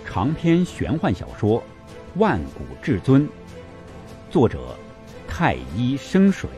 长篇玄幻小说《万古至尊》，作者太一生水。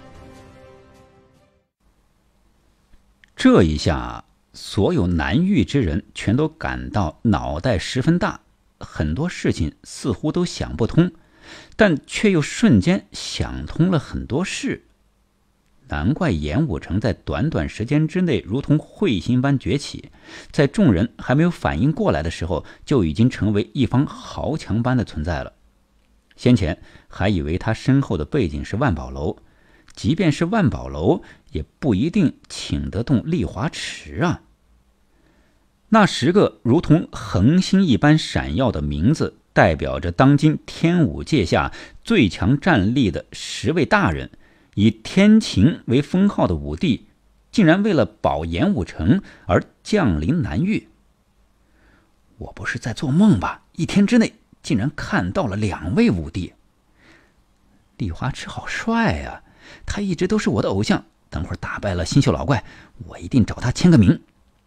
这一下，所有南域之人全都感到脑袋十分大，很多事情似乎都想不通，但却又瞬间想通了很多事。难怪演武城在短短时间之内如同彗星般崛起，在众人还没有反应过来的时候，就已经成为一方豪强般的存在了。先前还以为他身后的背景是万宝楼，即便是万宝楼也不一定请得动丽华池啊。那10个如同恒星一般闪耀的名字，代表着当今天武界下最强战力的10位大人。以天晴为封号的武帝，竟然为了保演武城而降临南域。我不是在做梦吧？一天之内竟然看到了2位武帝。丽华池好帅啊，他一直都是我的偶像，等会儿打败了星宿老怪，我一定找他签个名。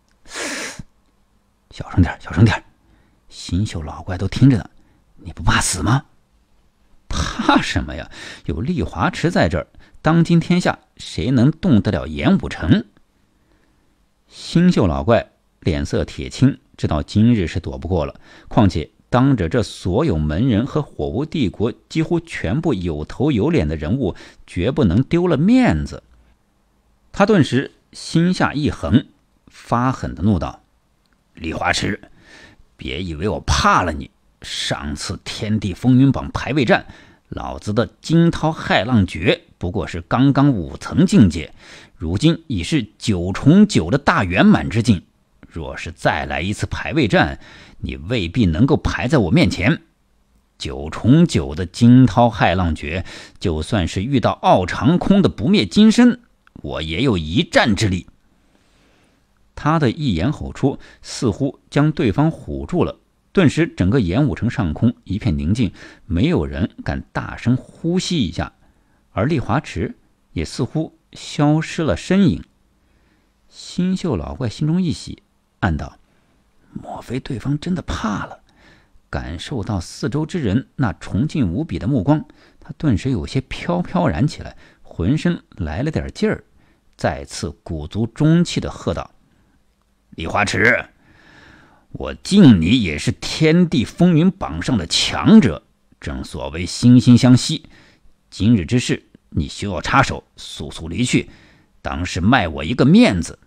小声点，小声点，星宿老怪都听着呢，你不怕死吗？怕什么呀？有丽华池在这儿，当今天下谁能动得了演武城？星宿老怪脸色铁青，知道今日是躲不过了，况且当着这所有门人和火无帝国几乎全部有头有脸的人物，绝不能丢了面子。他顿时心下一横，发狠地怒道：丽华池，别以为我怕了你，上次天地风云榜排位战，老子的惊涛骇浪诀不过是刚刚5层境界，如今已是9重9的大圆满之境。若是再来一次排位战，你未必能够排在我面前。9重9的惊涛骇浪诀，就算是遇到傲长空的不灭金身，我也有一战之力。他的一言吼出，似乎将对方唬住了。顿时整个演武城上空一片宁静，没有人敢大声呼吸一下，而丽华池也似乎消失了身影。星宿老怪心中一喜，暗道：莫非对方真的怕了？感受到四周之人那崇敬无比的目光，他顿时有些飘飘然起来，浑身来了点劲儿，再次鼓足中气地喝道：丽华池，我敬你也是天地风云榜上的强者，正所谓惺惺相惜，今日之事你休要插手，速速离去，当是卖我一个面子。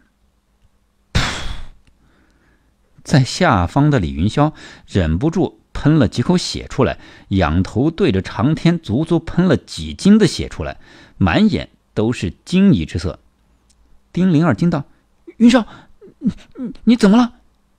在下方的李云霄忍不住喷了几口血出来，仰头对着长天足足喷了几斤的血出来，满眼都是惊疑之色。丁灵儿惊道：云霄，你怎么了？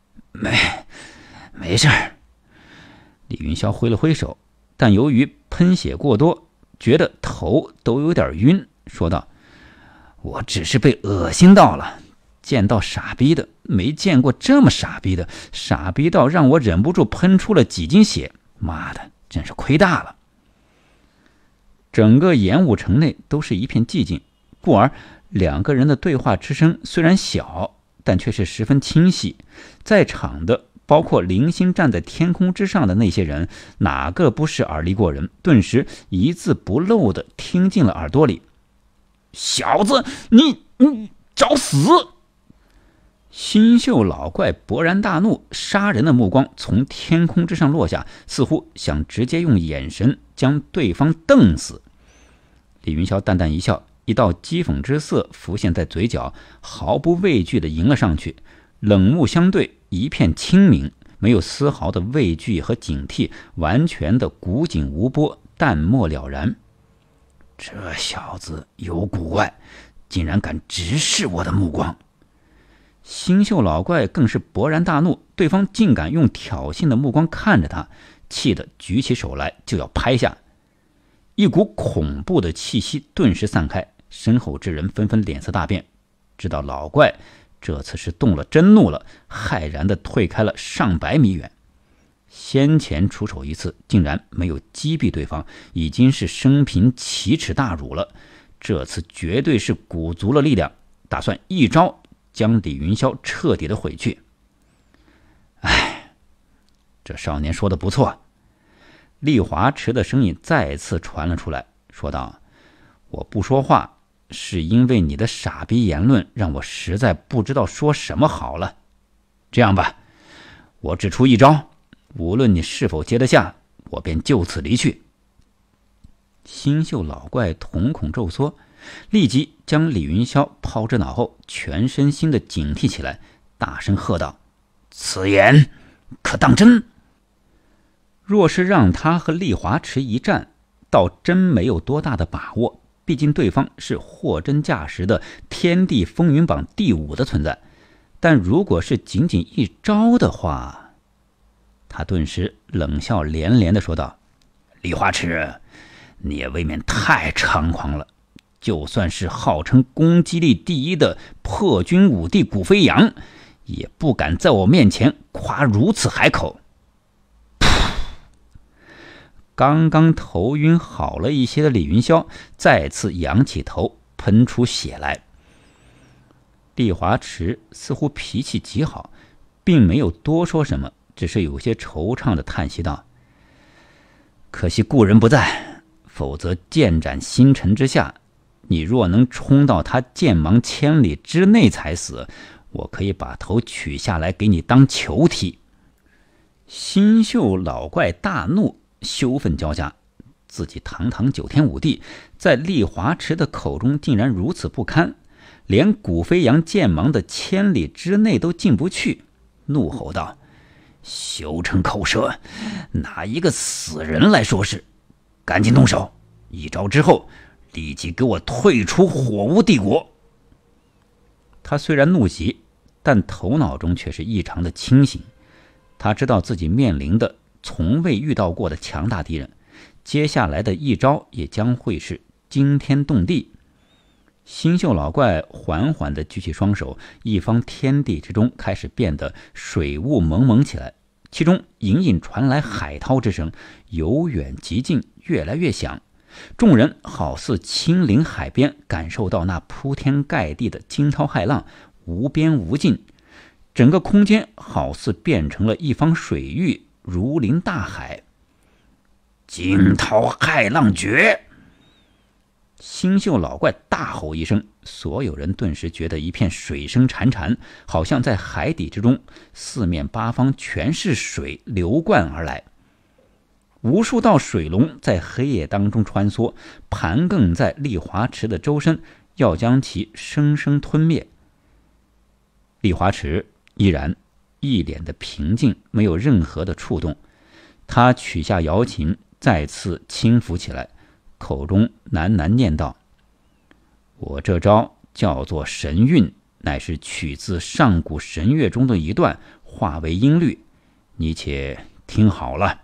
没事儿。李云霄挥了挥手，但由于喷血过多，觉得头都有点晕，说道：我只是被恶心到了，见到傻逼的，没见过这么傻逼的，傻逼到让我忍不住喷出了几斤血，妈的，真是亏大了。整个演武城内都是一片寂静，故而2个人的对话之声虽然小，但却是十分清晰。在场的包括零星站在天空之上的那些人，哪个不是耳力过人，顿时一字不漏地听进了耳朵里。小子，你找死！星宿老怪勃然大怒，杀人的目光从天空之上落下，似乎想直接用眼神将对方瞪死。李云霄淡淡一笑，一道讥讽之色浮现在嘴角，毫不畏惧地迎了上去，冷目相对，一片清明，没有丝毫的畏惧和警惕，完全的古井无波，淡漠了然。这小子有古怪，竟然敢直视我的目光。星宿老怪更是勃然大怒，对方竟敢用挑衅的目光看着他，气得举起手来就要拍下。一股恐怖的气息顿时散开，身后之人纷纷脸色大变，知道老怪这次是动了真怒了，骇然地退开了上百米远。先前出手一次竟然没有击毙对方，已经是生平奇耻大辱了，这次绝对是鼓足了力量，打算一招将李云霄彻底的毁去。 这少年说的不错。丽华池的声音再次传了出来，说道：我不说话是因为你的傻逼言论让我实在不知道说什么好了。这样吧，我只出一招，无论你是否接得下，我便就此离去。星宿老怪瞳孔骤缩，立即将李云霄抛之脑后，全身心的警惕起来，大声喝道：此言可当真？若是让他和丽华池一战，倒真没有多大的把握，毕竟对方是货真价实的天地风云榜第5的存在。但如果是仅仅一招的话，他顿时冷笑连连地说道：丽华池，你也未免太猖狂了，就算是号称攻击力第1的破军武帝古飞扬，也不敢在我面前夸如此海口。刚刚头晕好了一些的李云霄再次仰起头，喷出血来。丽华池似乎脾气极好，并没有多说什么，只是有些惆怅地叹息道：可惜故人不在，否则剑斩星辰之下，你若能冲到他剑芒千里之内才死，我可以把头取下来给你当球踢。星宿老怪大怒，羞愤交加，自己堂堂9天武帝，在丽华池的口中竟然如此不堪，连古飞扬剑芒的千里之内都进不去，怒吼道：休逞口舌，拿一个死人来说事，赶紧动手，一招之后立即给我退出火巫帝国。他虽然怒极，但头脑中却是异常的清醒，他知道自己面临的从未遇到过的强大敌人，接下来的一招也将会是惊天动地。星宿老怪缓缓地举起双手，一方天地之中开始变得水雾蒙蒙起来，其中隐隐传来海涛之声，由远及近，越来越响。众人好似亲临海边，感受到那铺天盖地的惊涛骇浪，无边无尽，整个空间好似变成了一方水域，如临大海。惊涛骇浪诀！星宿老怪大吼一声，所有人顿时觉得一片水声潺潺，好像在海底之中，四面八方全是水流灌而来。无数道水龙在黑夜当中穿梭，盘亘在丽华池的周身，要将其生生吞灭。丽华池依然一脸的平静，没有任何的触动。他取下瑶琴，再次轻抚起来，口中喃喃念道：我这招叫做神韵，乃是取自上古神乐中的一段，化为音律，你且听好了。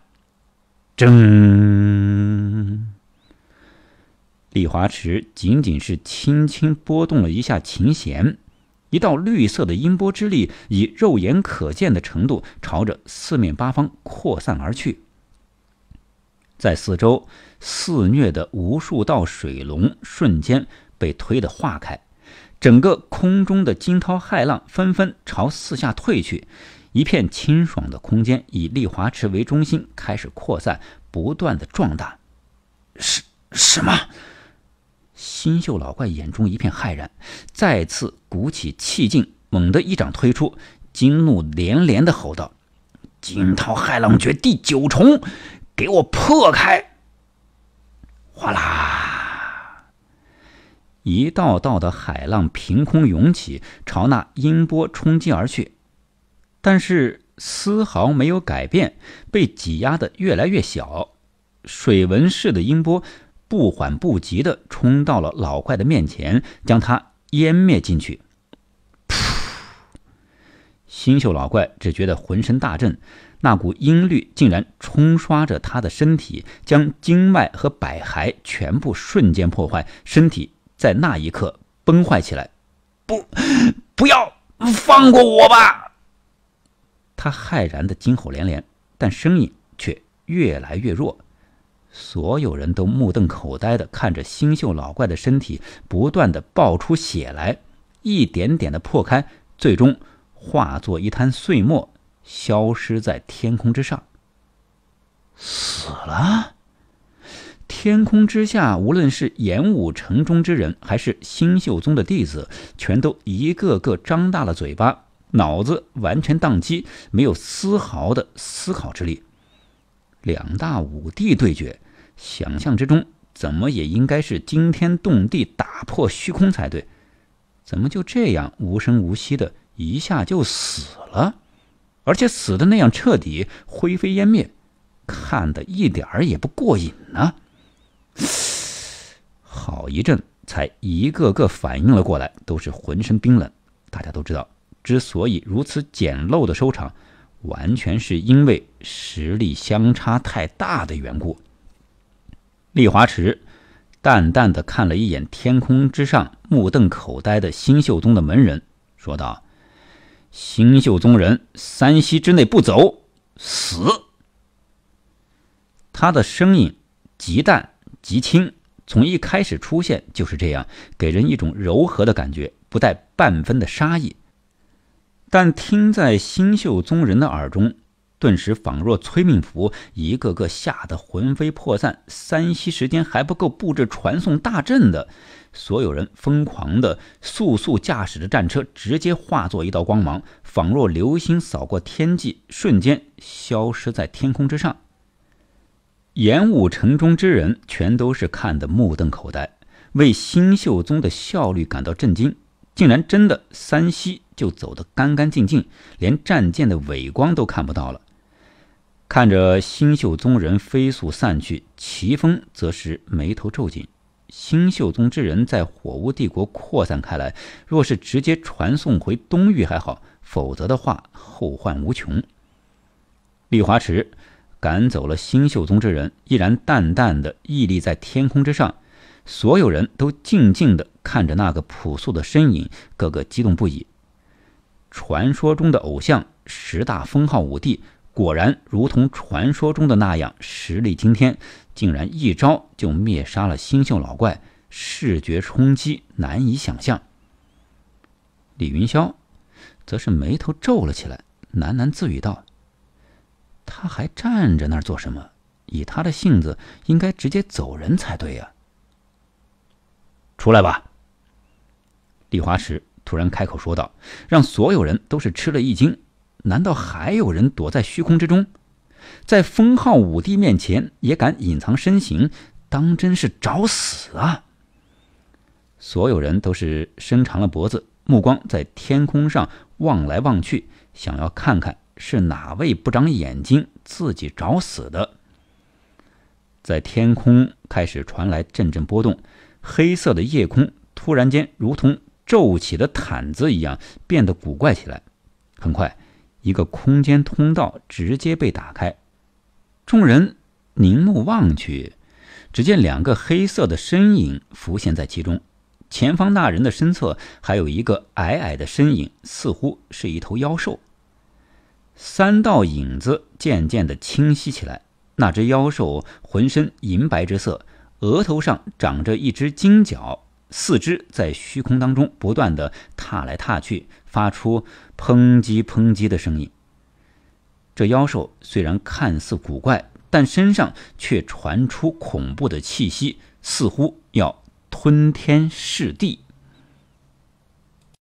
铮！丽华池仅仅是轻轻拨动了一下琴弦，一道绿色的音波之力以肉眼可见的程度朝着四面八方扩散而去。在四周肆虐的无数道水龙瞬间被推得化开，整个空中的惊涛骇浪纷纷朝四下退去，一片清爽的空间以丽华池为中心开始扩散，不断的壮大。什么？星宿老怪眼中一片骇然，再次鼓起气劲，猛地一掌推出，惊怒连连的吼道：惊涛骇浪诀第9重，给我破开！哗啦！一道道的海浪凭空涌起，朝那音波冲击而去，但是丝毫没有改变，被挤压得越来越小。水纹式的音波不缓不急地冲到了老怪的面前，将他湮灭进去。星宿老怪只觉得浑身大震，那股音律竟然冲刷着他的身体，将经脉和百骸全部瞬间破坏，身体在那一刻崩坏起来。不要放过我吧！他骇然的惊吼连连，但声音却越来越弱。所有人都目瞪口呆地看着星宿老怪的身体不断地爆出血来，一点点地破开，最终化作一滩碎末，消失在天空之上。 死了？天空之下，无论是演武城中之人，还是星宿宗的弟子，全都一个个张大了嘴巴，脑子完全宕机，没有丝毫的思考之力。两大武帝对决，想象之中怎么也应该是惊天动地，打破虚空才对，怎么就这样无声无息的一下就死了？而且死的那样彻底，灰飞烟灭，看得一点儿也不过瘾呢。好一阵才一个个反应了过来，都是浑身冰冷。大家都知道，之所以如此简陋的收场，完全是因为实力相差太大的缘故。丽华池淡淡地看了一眼天空之上目瞪口呆的星宿宗的门人，说道：星宿宗人3息之内不走，死。他的声音极淡极轻，从一开始出现就是这样，给人一种柔和的感觉，不带半分的杀意。但听在星宿宗人的耳中，顿时仿若催命符，一个个吓得魂飞魄散。3息时间还不够布置传送大阵的，所有人疯狂的速驾驶着战车，直接化作一道光芒，仿若流星扫过天际，瞬间消失在天空之上。演武城中之人全都是看得目瞪口呆，为星宿宗的效率感到震惊，竟然真的3息就走得干干净净，连战舰的尾光都看不到了。看着星宿宗人飞速散去，齐风则是眉头皱紧。星宿宗之人在火巫帝国扩散开来，若是直接传送回东域还好，否则的话后患无穷。丽华池赶走了星宿宗之人，依然淡淡的屹立在天空之上，所有人都静静地看着那个朴素的身影，个个激动不已。传说中的偶像10大封号武帝，果然如同传说中的那样实力惊天，竟然一招就灭杀了星宿老怪，视觉冲击难以想象。李云霄则是眉头皱了起来，喃喃自语道：他还站着那儿做什么？以他的性子，应该直接走人才对呀。出来吧！丽华池突然开口说道，让所有人都是吃了一惊。难道还有人躲在虚空之中？在封号武帝面前也敢隐藏身形，当真是找死啊！所有人都是伸长了脖子，目光在天空上望来望去，想要看看是哪位不长眼睛自己找死的。在天空开始传来阵阵波动，黑色的夜空突然间如同皱起的毯子一样变得古怪起来。很快，一个空间通道直接被打开，众人凝目望去，只见2个黑色的身影浮现在其中，前方那人的身侧还有一个矮矮的身影，似乎是一头妖兽。3道影子渐渐地清晰起来，那只妖兽浑身银白之色，额头上长着一只金角，四肢在虚空当中不断地踏来踏去，发出砰叽砰叽的声音。这妖兽虽然看似古怪，但身上却传出恐怖的气息，似乎要吞天噬地。